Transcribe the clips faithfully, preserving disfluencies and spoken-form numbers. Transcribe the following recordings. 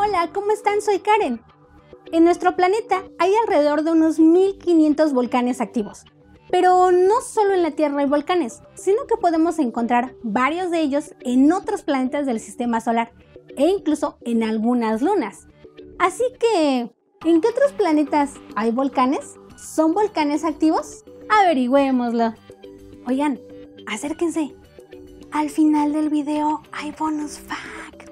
Hola, ¿cómo están? Soy Karen. En nuestro planeta hay alrededor de unos mil quinientos volcanes activos. Pero no solo en la Tierra hay volcanes, sino que podemos encontrar varios de ellos en otros planetas del sistema solar e incluso en algunas lunas. Así que, ¿en qué otros planetas hay volcanes? ¿Son volcanes activos? Averigüémoslo. Oigan, acérquense. Al final del video hay bonus fact.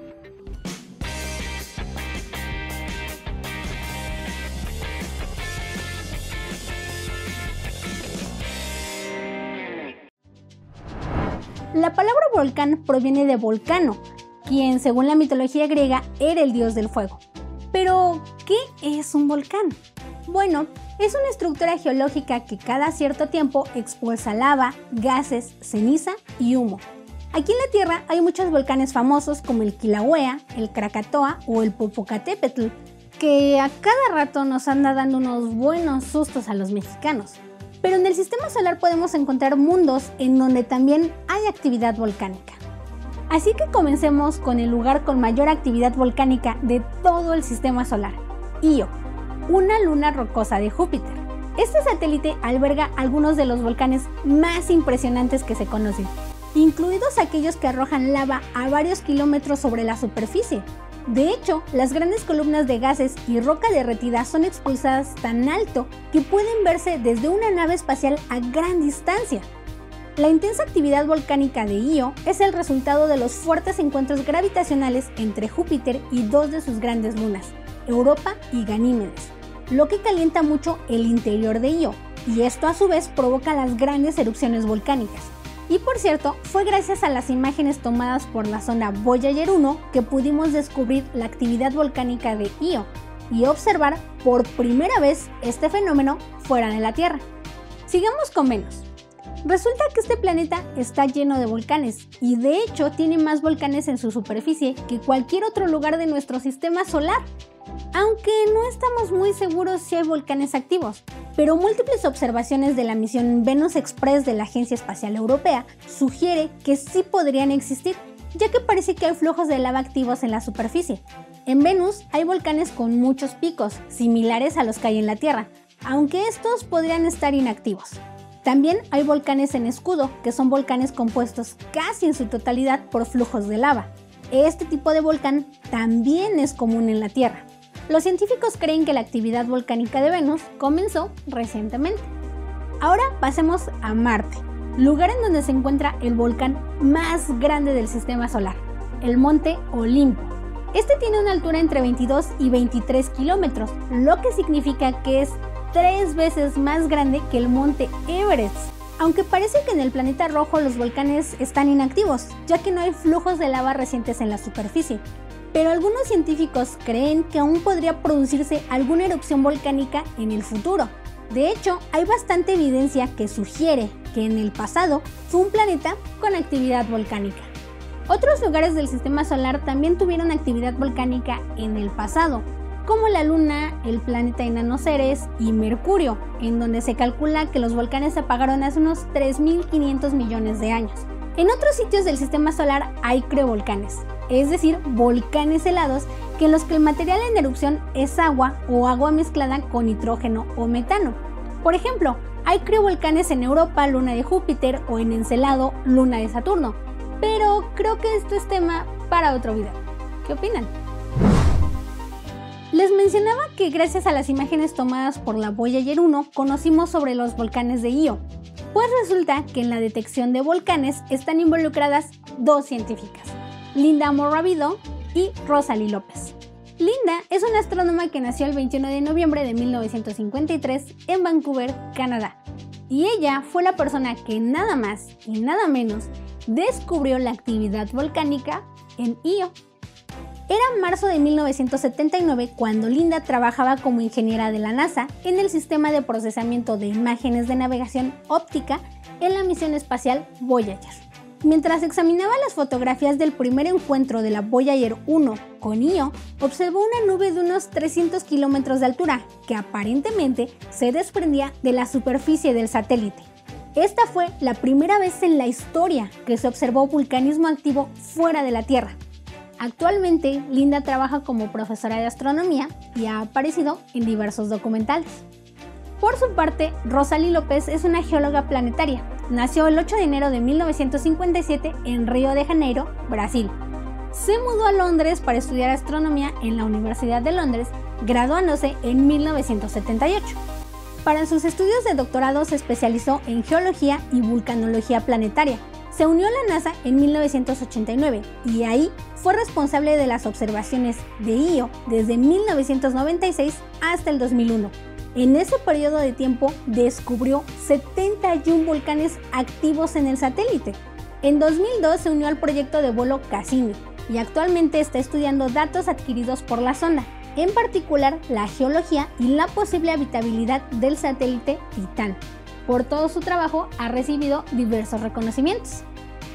La palabra volcán proviene de Volcano, quien según la mitología griega era el dios del fuego. Pero, ¿qué es un volcán? Bueno, es una estructura geológica que cada cierto tiempo expulsa lava, gases, ceniza y humo. Aquí en la Tierra hay muchos volcanes famosos como el Kilauea, el Krakatoa o el Popocatépetl, que a cada rato nos anda dando unos buenos sustos a los mexicanos. Pero en el sistema solar podemos encontrar mundos en donde también hay actividad volcánica. Así que comencemos con el lugar con mayor actividad volcánica de todo el sistema solar, Io, una luna rocosa de Júpiter. Este satélite alberga algunos de los volcanes más impresionantes que se conocen, incluidos aquellos que arrojan lava a varios kilómetros sobre la superficie. De hecho, las grandes columnas de gases y roca derretida son expulsadas tan alto que pueden verse desde una nave espacial a gran distancia. La intensa actividad volcánica de Io es el resultado de los fuertes encuentros gravitacionales entre Júpiter y dos de sus grandes lunas, Europa y Ganímedes, lo que calienta mucho el interior de Io, y esto a su vez provoca las grandes erupciones volcánicas. Y por cierto, fue gracias a las imágenes tomadas por la sonda Voyager uno que pudimos descubrir la actividad volcánica de Io y observar por primera vez este fenómeno fuera de la Tierra. Sigamos con Venus. Resulta que este planeta está lleno de volcanes y de hecho tiene más volcanes en su superficie que cualquier otro lugar de nuestro sistema solar. Aunque no estamos muy seguros si hay volcanes activos, pero múltiples observaciones de la misión Venus Express de la Agencia Espacial Europea sugiere que sí podrían existir, ya que parece que hay flujos de lava activos en la superficie. En Venus hay volcanes con muchos picos, similares a los que hay en la Tierra, aunque estos podrían estar inactivos. También hay volcanes en escudo, que son volcanes compuestos casi en su totalidad por flujos de lava. Este tipo de volcán también es común en la Tierra. Los científicos creen que la actividad volcánica de Venus comenzó recientemente. Ahora pasemos a Marte, lugar en donde se encuentra el volcán más grande del sistema solar, el Monte Olimpo. Este tiene una altura entre veintidós y veintitrés kilómetros, lo que significa que es tres veces más grande que el Monte Everest. Aunque parece que en el planeta rojo los volcanes están inactivos, ya que no hay flujos de lava recientes en la superficie. Pero algunos científicos creen que aún podría producirse alguna erupción volcánica en el futuro. De hecho, hay bastante evidencia que sugiere que en el pasado fue un planeta con actividad volcánica. Otros lugares del sistema solar también tuvieron actividad volcánica en el pasado, como la Luna, el planeta enano Ceres y Mercurio, en donde se calcula que los volcanes se apagaron hace unos tres mil quinientos millones de años. En otros sitios del sistema solar hay criovolcanes, es decir, volcanes helados que en los que el material en erupción es agua o agua mezclada con nitrógeno o metano. Por ejemplo, hay criovolcanes en Europa, luna de Júpiter, o en Encelado, luna de Saturno. Pero creo que esto es tema para otro video. ¿Qué opinan? Les mencionaba que gracias a las imágenes tomadas por la Voyager uno conocimos sobre los volcanes de Io. Pues resulta que en la detección de volcanes están involucradas dos científicas, Linda Morabito y Rosalie López. Linda es una astrónoma que nació el veintiuno de noviembre de mil novecientos cincuenta y tres en Vancouver, Canadá. Y ella fue la persona que nada más y nada menos descubrió la actividad volcánica en Io. Era marzo de mil novecientos setenta y nueve cuando Linda trabajaba como ingeniera de la NASA en el sistema de procesamiento de imágenes de navegación óptica en la misión espacial Voyager. Mientras examinaba las fotografías del primer encuentro de la Voyager uno con Io, observó una nube de unos trescientos kilómetros de altura que aparentemente se desprendía de la superficie del satélite. Esta fue la primera vez en la historia que se observó vulcanismo activo fuera de la Tierra. Actualmente, Linda trabaja como profesora de astronomía y ha aparecido en diversos documentales. Por su parte, Rosalie López es una geóloga planetaria. Nació el ocho de enero de mil novecientos cincuenta y siete en Río de Janeiro, Brasil. Se mudó a Londres para estudiar astronomía en la Universidad de Londres, graduándose en mil novecientos setenta y ocho. Para sus estudios de doctorado se especializó en geología y vulcanología planetaria. Se unió a la NASA en mil novecientos ochenta y nueve y ahí fue responsable de las observaciones de Io desde mil novecientos noventa y seis hasta el dos mil uno. En ese periodo de tiempo descubrió setenta y un volcanes activos en el satélite. En dos mil dos se unió al proyecto de vuelo Cassini y actualmente está estudiando datos adquiridos por la sonda, en particular la geología y la posible habitabilidad del satélite Titán. Por todo su trabajo ha recibido diversos reconocimientos.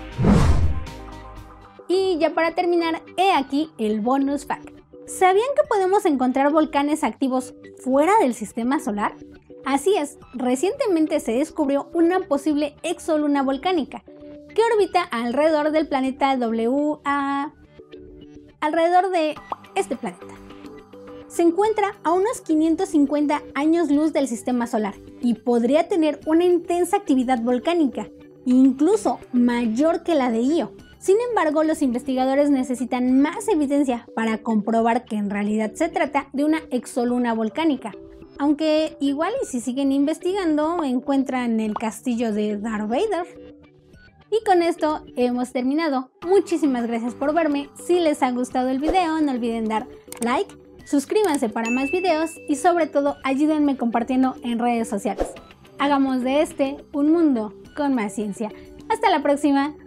Y ya para terminar, he aquí el bonus fact. ¿Sabían que podemos encontrar volcanes activos fuera del sistema solar? Así es, recientemente se descubrió una posible exoluna volcánica que orbita alrededor del planeta W A, alrededor de este planeta. Se encuentra a unos quinientos cincuenta años luz del sistema solar y podría tener una intensa actividad volcánica, incluso mayor que la de Io. Sin embargo, los investigadores necesitan más evidencia para comprobar que en realidad se trata de una exoluna volcánica. Aunque igual y si siguen investigando encuentran el castillo de Darth Vader. Y con esto hemos terminado. Muchísimas gracias por verme. Si les ha gustado el video, no olviden dar like, suscríbanse para más videos y sobre todo ayúdenme compartiendo en redes sociales. Hagamos de este un mundo con más ciencia. Hasta la próxima.